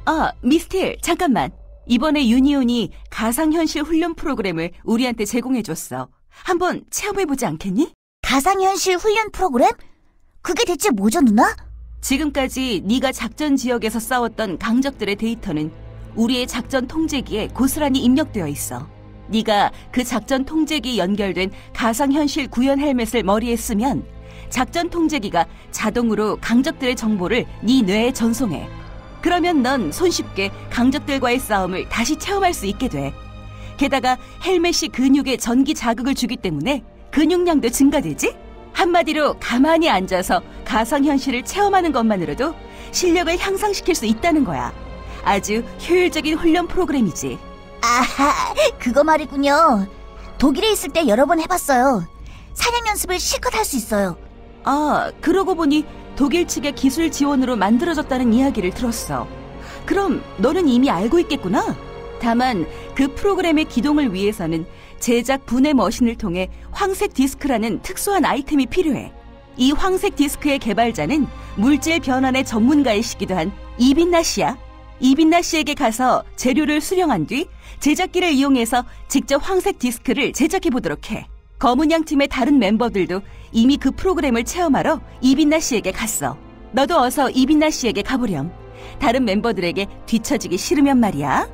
아, 미스틸, 잠깐만. 이번에 유니온이 가상현실 훈련 프로그램을 우리한테 제공해줬어. 한번 체험해보지 않겠니? 가상현실 훈련 프로그램? 그게 대체 뭐죠, 누나? 지금까지 네가 작전 지역에서 싸웠던 강적들의 데이터는 우리의 작전 통제기에 고스란히 입력되어 있어. 네가 그 작전 통제기 연결된 가상현실 구현 헬멧을 머리에 쓰면 작전 통제기가 자동으로 강적들의 정보를 네 뇌에 전송해. 그러면 넌 손쉽게 강적들과의 싸움을 다시 체험할 수 있게 돼. 게다가 헬멧이 근육에 전기 자극을 주기 때문에 근육량도 증가되지? 한마디로 가만히 앉아서 가상현실을 체험하는 것만으로도 실력을 향상시킬 수 있다는 거야. 아주 효율적인 훈련 프로그램이지. 아하, 그거 말이군요. 독일에 있을 때 여러 번 해봤어요. 사냥 연습을 실컷 할 수 있어요. 아, 그러고 보니 독일 측의 기술 지원으로 만들어졌다는 이야기를 들었어. 그럼 너는 이미 알고 있겠구나? 다만 그 프로그램의 기동을 위해서는 제작 분해 머신을 통해 황색 디스크라는 특수한 아이템이 필요해. 이 황색 디스크의 개발자는 물질 변환의 전문가이시기도 한 이빈나 씨야. 이빈나 씨에게 가서 재료를 수령한 뒤 제작기를 이용해서 직접 황색 디스크를 제작해보도록 해. 검은 양 팀의 다른 멤버들도 이미 그 프로그램을 체험하러 이빈나 씨에게 갔어. 너도 어서 이빈나 씨에게 가보렴. 다른 멤버들에게 뒤처지기 싫으면 말이야.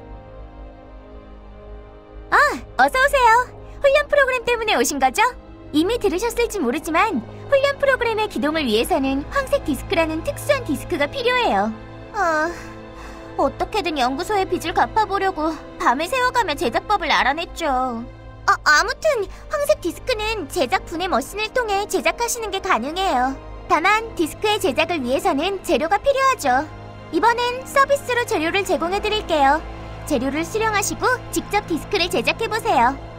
어서오세요. 훈련 프로그램 때문에 오신 거죠? 이미 들으셨을지 모르지만 훈련 프로그램의 기동을 위해서는 황색 디스크라는 특수한 디스크가 필요해요. 어떻게든 연구소의 빚을 갚아보려고 밤을 새워가며 제작법을 알아냈죠. 아무튼 황색 디스크는 제작 분해 머신을 통해 제작하시는 게 가능해요. 다만 디스크의 제작을 위해서는 재료가 필요하죠. 이번엔 서비스로 재료를 제공해드릴게요. 재료를 수령하시고 직접 디스크를 제작해보세요.